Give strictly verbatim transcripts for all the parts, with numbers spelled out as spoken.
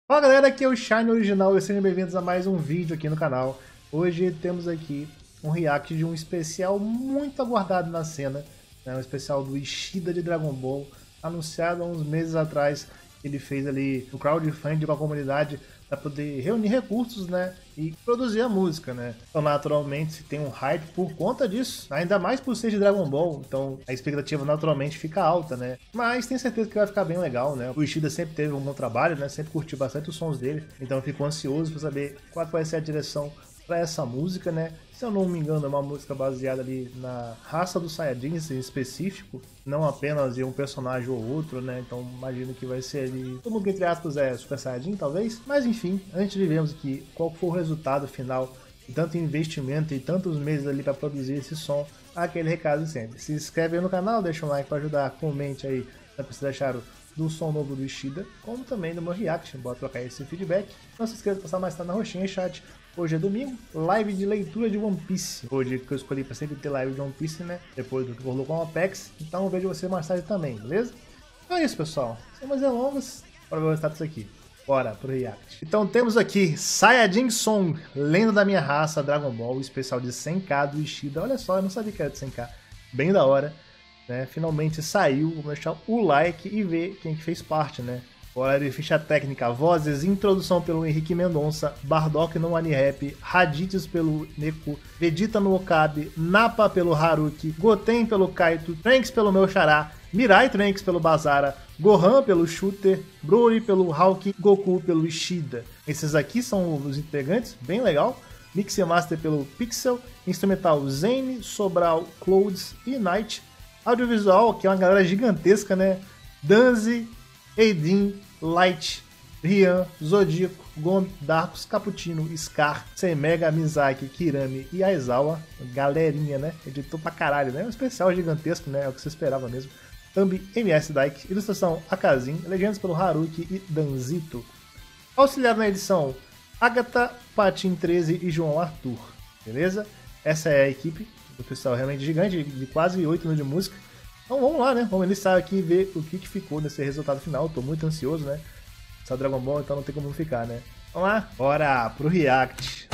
Fala galera, aqui é o Shine Original e sejam bem-vindos a mais um vídeo aqui no canal. Hoje temos aqui um react de um especial muito aguardado na cena, né? Um especial do Ishida de Dragon Ball, anunciado há uns meses atrás. Ele fez ali o crowdfunding com a comunidade para poder reunir recursos, né, e produzir a música, né. Então naturalmente tem um hype por conta disso, ainda mais por ser de Dragon Ball, então a expectativa naturalmente fica alta, né. Mas tenho certeza que vai ficar bem legal, né. O Ishida sempre teve um bom trabalho, né, sempre curtiu bastante os sons dele, então eu fico ansioso para saber qual vai ser a direção para essa música, né. Se eu não me engano, é uma música baseada ali na raça dos Saiyajins em específico, não apenas em um personagem ou outro, né? Então imagino que vai ser ali, todo mundo entre aspas é Super Saiyajin, talvez. Mas enfim, antes de vermos aqui qual foi o resultado final de tanto investimento e tantos meses ali para produzir esse som, aquele recado sempre. Se inscreve aí no canal, deixa um like para ajudar, comente aí o que vocês acharam do som novo do Ishida, como também do meu react, bora trocar esse feedback. Não se esqueça de passar mais tarde na roxinha, chat. Hoje é domingo, live de leitura de One Piece. Hoje que eu escolhi para sempre ter live de One Piece, né? Depois do que rolou com o Apex. Então eu vejo você mais tarde também, beleza? Então é isso, pessoal. Sem mais delongas, bora ver o status aqui. Bora pro react. Então temos aqui Saiyajin Song, Lenda da Minha Raça, Dragon Ball, especial de cem k do Ishida. Olha só, eu não sabia que era de cem k. Bem da hora, né? Finalmente saiu. Vamos deixar o like e ver quem que fez parte, né? Bora de ficha técnica, vozes, introdução pelo Henrique Mendonça, Bardock no Anirap, Raditz pelo Neku, Vegeta no Okabe, Nappa pelo Haruki, Goten pelo Kaito, Trunks pelo meu xará, Mirai Trunks pelo Bazara, Gohan pelo Shooter, Broly pelo Hawk, Goku pelo Ishida. Esses aqui são os integrantes, bem legal. Mix Master pelo Pixel, instrumental Zane, Sobral, Clouds e Night. Audiovisual, que é uma galera gigantesca, né? Danzi, Eidin, Light, Rian, Zodíaco, Gomi, Darkus, Cappuccino, Scar, Semega, Mizaki, Kirami e Aizawa. Galerinha, né? Editou pra caralho, né? Um especial gigantesco, né? É o que você esperava mesmo. Thumb, M S Daik, ilustração Akazin, legendas pelo Haruki e Danzito. Auxiliar na edição, Agatha, Patin treze e João Arthur. Beleza? Essa é a equipe do pessoal realmente gigante, de quase oito mil de música. Então vamos lá, né? Vamos iniciar aqui e ver o que, que ficou nesse resultado final. Tô muito ansioso, né? Só Dragon Ball, então não tem como não ficar, né? Vamos lá? Bora pro react.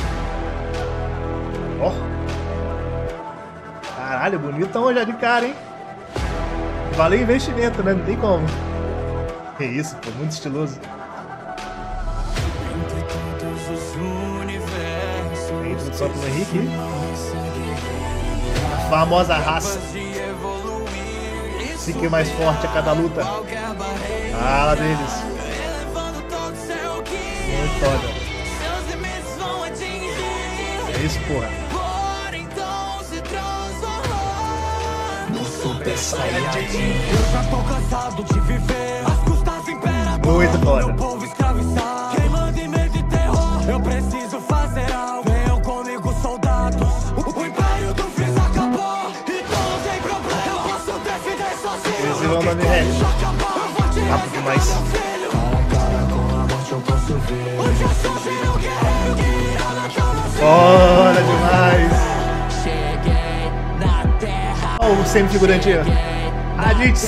Ó! Oh. Caralho, bonitão já de cara, hein? Valeu investimento, né? Não tem como. Que isso, pô, muito estiloso. Introdução pelo Henrique. A famosa raça. Fique mais forte a cada luta. Fala deles. Muito foda. É isso, porra. Super Saiyajin. Eu já tô cansado de viver às custas do imperador. Muito foda. Meu povo escravizado. Quem manda em medo de terror. Eu preciso fazer algo. Venham comigo, soldados. O império do Freeza acabou. Então não tem problema. Eu posso defender sozinho. Eles vão na minha rápido demais. Bora demais. Olha o semi-figurante aí, ó. Raditz.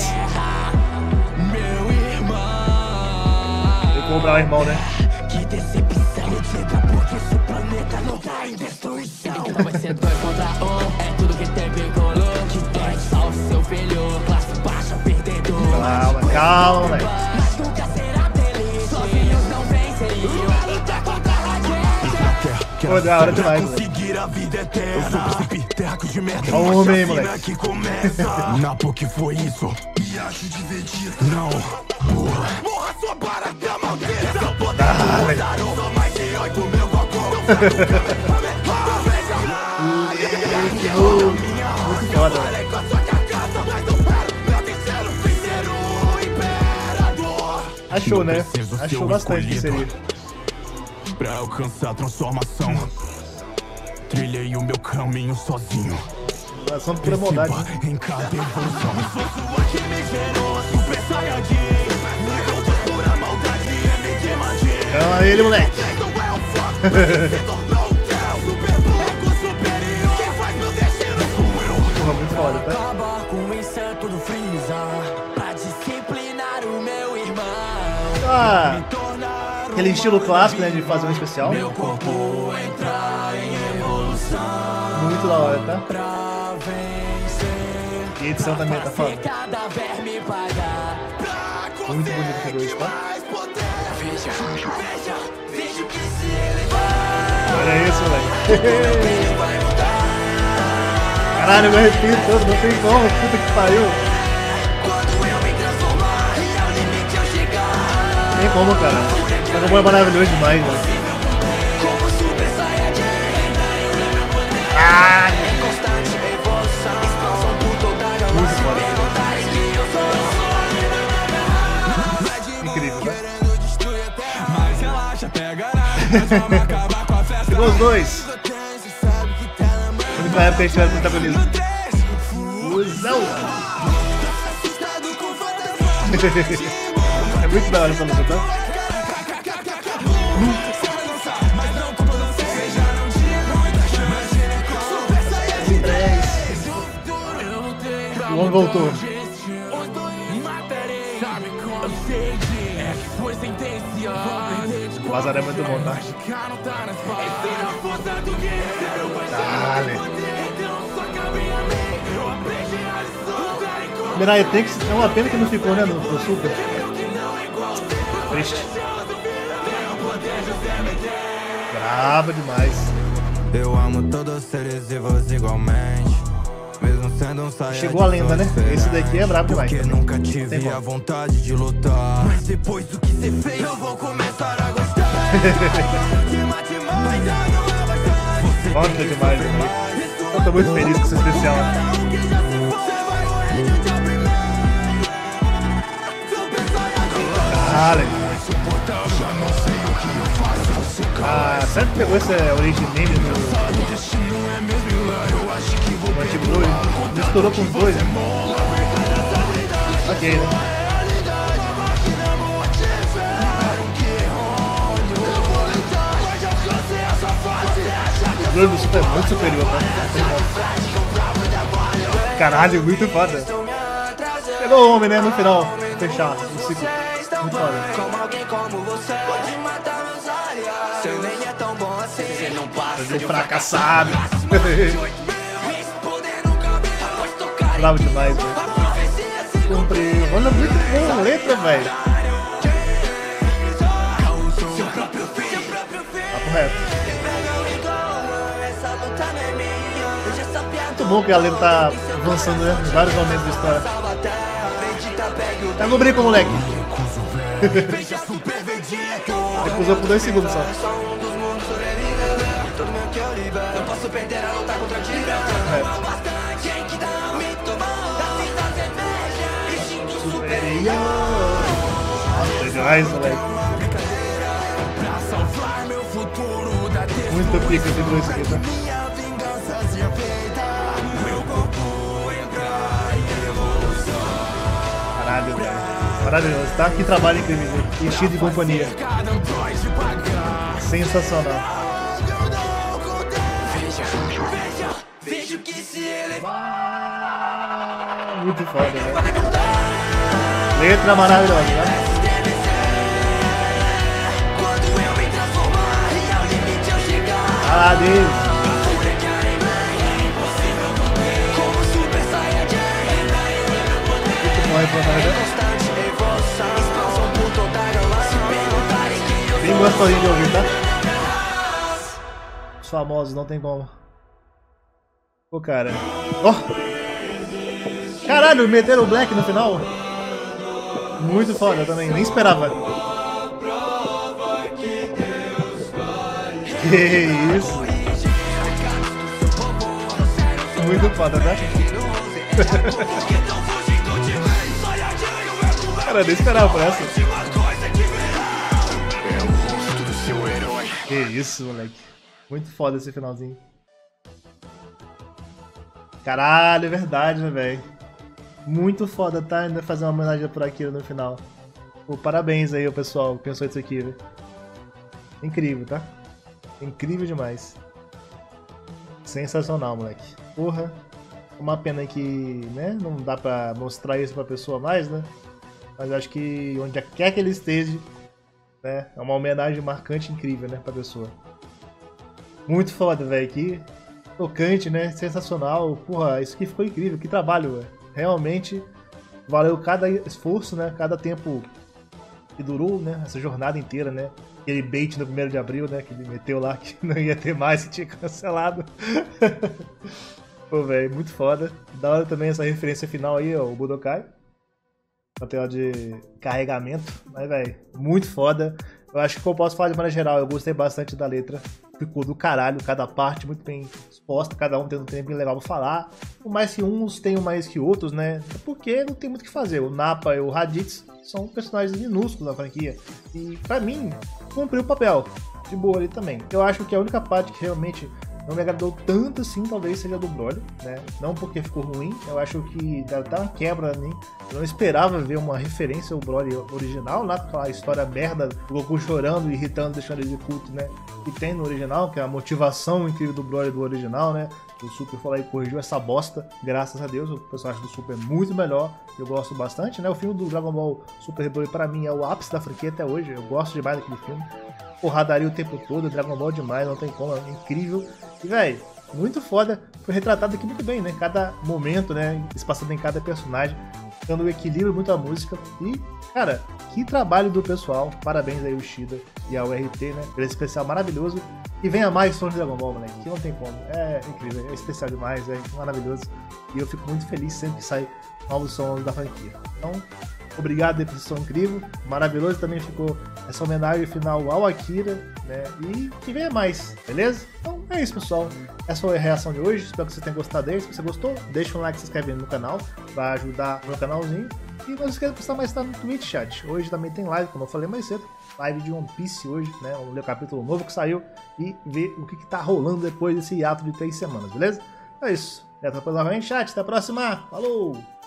Vou cobrar o irmão, né? Que decepção, diga porque esse planeta não tá em destruição. Vai ser dois contra um, é tudo que tem vigorou. Que tem só o seu filho, classe baixa, perdedor. Calma, calma, moleque. Mas nunca será feliz, sozinhos não venceriam. Luta contra a gente. Pô, da hora demais, conseguir a vida eterna. Eu sou o príncipe, terráqueo de merda. Olha o homem aí, moleque. Que começa. Napo, que foi isso? E acho de Vegeta. Não. Morra. Morra sua barata maldita. Essa poder mudaram só mais de oito mil Goku. Muito foda, velho. Achou, né? Achou bastante que seria. Pra alcançar a transformação, trilhei o meu caminho sozinho. Transformação por maldade. Em cada evolução. Calma ele, moleque. Porra, muito foda, tá? Acabar com o inseto do Freeza pra disciplinar o meu irmão. Ah. Me tornar Aquele estilo clássico, né, de fazer um especial. Meu corpo entra em evolução. Muito da hora, tá? Pra vencer. E a edição também tá foda. Cada verme pagar. Muito bonito o dois, tá? Veja, veja, veja o que se elevar. Olha isso, moleque. Caralho, eu me arrepio todo, não tem como, puta que pariu. Quando eu me transformar e ao limite eu chegar. Não tem como, cara. Dragon Ball é maravilhoso demais, velho. Como Super Saiyajin. Ah! É constante evolução. Expansão por toda a galáxia. Perguntarem que eu sou. Incrível, né? Mas relaxa, pega nada. Vamos acabar com a festa. Chegou os dois. Na época a gente era protagonista. Fusão! É muito da hora essa luta, tá? O homem voltou. O Lazaré é muito bom, tá? Dale. Mirai Tanks é uma pena que não ficou, né, no, no Super. Triste. Brava demais. Eu amo todos os seres vivos igualmente. Mesmo sendo um saia. Chegou a lenda, né? Esse daqui é brabo demais. Porque também. nunca tive a vontade de lutar. Mas depois do que você fez, eu vou começar a gostar. Nossa, demais, né? Eu tô muito feliz com esse especial. Caralho. Ah, será que pegou essa origem name no, no antigo dois? Misturou com os dois, né? Ok, né? O Globo Super é muito superior, tá? Caralho, muito foda. Pegou o homem, né? No final, fechar o ciclo. Muito foda. Como alguém como você pode matar meus aliados. Seu nem é tão bom assim. Você não passa De fracassado. Poder nunca me após tocar. Bravo demais, velho. Cumpriu. Olha, muito boa a letra, velho. Papo reto. Muito bom que a letra tá avançando, né? Em vários momentos da história. Pega o brinco, moleque. Recusou por dois segundos só. Não posso perder a luta contra ti. Quem que dá me tomar da vida cerveja. Superior. Nossa, demais, moleque. Muito pica de dois aqui, tá? Caralho, velho. Maravilhoso, tá? Que trabalho incrível. Enchido de companhia. Sensacional. Vejo que se elevar. Muito foda, velho. Letra maravilhosa, né? Quando eu me transformar e ao limite eu chegar. Parabéns. Como Super Saiyajin. Muito bom, reportagem. Constante evolução. Expansão por toda a galáxia. Perguntarem que eu Bem gostosinho de ouvir, tá? Os famosos, não tem como. Pô, cara. Ó! Oh. Caralho, meteram o Black no final? Muito foda também, nem esperava. Que isso? Muito foda, né? Cara, nem esperava por essa. Que isso, moleque. Muito foda esse finalzinho. Caralho, é verdade, né, velho? Muito foda, tá? Ainda fazer uma homenagem por aqui no final. Pô, parabéns aí, o pessoal que pensou isso aqui, velho. Incrível, tá? Incrível demais. Sensacional, moleque. Porra. Uma pena que, né, não dá pra mostrar isso pra pessoa mais, né? Mas acho que onde quer que ele esteja, né? É uma homenagem marcante, incrível, né, pra pessoa. Muito foda, velho, que tocante, né? Sensacional. Porra, isso aqui ficou incrível, que trabalho, velho. Realmente valeu cada esforço, né? Cada tempo que durou, né? Essa jornada inteira, né? Aquele bait no primeiro de abril, né? Que ele meteu lá que não ia ter mais, que tinha cancelado. Pô, velho, muito foda. Da hora também essa referência final aí, ó, o Budokai. Na tela de carregamento. Mas, velho, muito foda. Eu acho que eu posso falar de maneira geral, eu gostei bastante da letra. Ficou do caralho, cada parte muito bem exposta, cada um tendo um tempo bem legal pra falar. Por mais que uns tenham mais que outros, né? Porque não tem muito o que fazer. O Nappa e o Raditz são personagens minúsculos na franquia. E pra mim, cumpriu o papel. De boa ali também. Eu acho que a única parte que realmente não me agradou tanto assim, talvez seja a do Broly, né? Não porque ficou ruim, eu acho que deve dar uma quebra ali. Eu não esperava ver uma referência ao Broly original, lá com aquela história merda, o Goku chorando, irritando, deixando ele de culto, né? Que tem no original, que é a motivação incrível do Broly do original, né? O Super foi lá e corrigiu essa bosta, graças a Deus. O personagem do Super é muito melhor, eu gosto bastante, né? O filme do Dragon Ball Super Broly pra mim é o ápice da franquia até hoje, eu gosto demais daquele filme. Porradaria o tempo todo, Dragon Ball demais, não tem como, é incrível. E, velho, muito foda, foi retratado aqui muito bem, né? Cada momento, né? Espaçado em cada personagem, dando um equilíbrio muito à música. E, cara, que trabalho do pessoal, parabéns aí ao Ishida e ao R T, né? Pelo especial maravilhoso. E venha mais sons de Dragon Ball, moleque, que não tem como. É incrível, é especial demais, é maravilhoso. E eu fico muito feliz sempre que sai novos sons da franquia. Então, obrigado aí por esse som incrível, maravilhoso. Também ficou essa homenagem final ao Akira, né? E que venha mais, beleza? Então é isso, pessoal. Essa foi a reação de hoje. Espero que você tenha gostado dele. Se você gostou, deixa um like, se inscreve no canal, vai ajudar o meu canalzinho. E não se esqueça de prestar mais estar no Twitch, chat. Hoje também tem live, como eu falei mais cedo. Live de One Piece hoje, né? Vamos ler o capítulo novo que saiu e ver o que, que tá rolando depois desse hiato de três semanas, beleza? É isso. Até depois novamente, chat. Até a próxima. Falou!